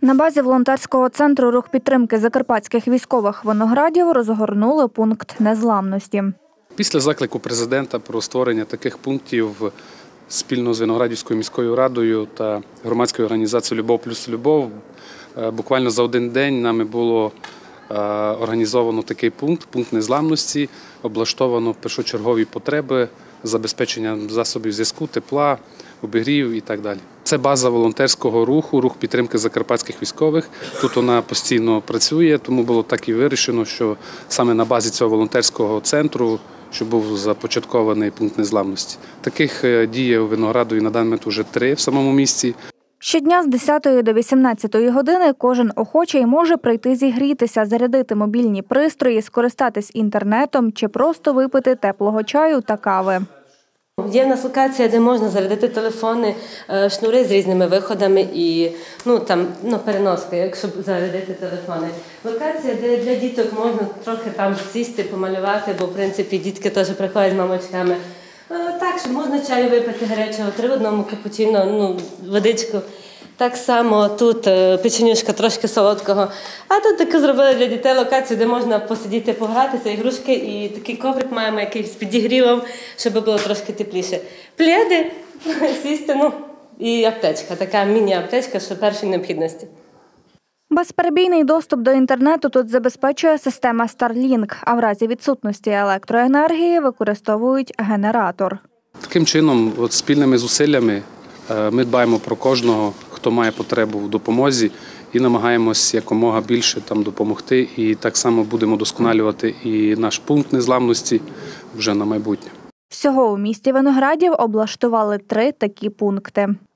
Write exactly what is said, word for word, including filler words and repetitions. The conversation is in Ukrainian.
На базі волонтерського центру «Рух підтримки закарпатських військових» Виноградів розгорнули пункт незламності. Після заклику президента про створення таких пунктів спільно з Виноградівською міською радою та громадською організацією «Любов плюс любов» буквально за один день нами було організовано такий пункт, пункт незламності, облаштовано першочергові потреби, забезпечення засобів зв'язку, тепла, обігрів і так далі. Це база волонтерського руху, рух підтримки закарпатських військових. Тут вона постійно працює, тому було так і вирішено, що саме на базі цього волонтерського центру, що був започаткований пункт незламності. Таких діє у Виноградові на даний момент вже три в самому місті. Щодня з десятої до вісімнадцятої години кожен охочий може прийти зігрітися, зарядити мобільні пристрої, скористатись інтернетом чи просто випити теплого чаю та кави. Є в нас локація, де можна зарядити телефони, шнури з різними виходами і ну, там, ну, переноски, якщо зарядити телефони. Локація, де для діток можна трохи там сісти, помалювати, бо в принципі дітки теж приходять з мамочками. Так, що можна чаю випити гарячого, три в одному капучино, ну, водичку. Так само тут печенюшка трошки солодкого. А тут таку зробили для дітей локацію, де можна посидіти, погратися, ігрушки. І такий коврик маємо, який з підігрівом, щоб було трошки тепліше. Пледи, сісти, ну, і аптечка, така міні-аптечка, що першої необхідності. Безперебійний доступ до інтернету тут забезпечує система Starlink, а в разі відсутності електроенергії використовують генератор. Таким чином, от, спільними зусиллями ми дбаємо про кожного, хто має потребу в допомозі, і намагаємось якомога більше там допомогти. І так само будемо вдосконалювати і наш пункт незламності вже на майбутнє. Всього у місті Виноградів облаштували три такі пункти.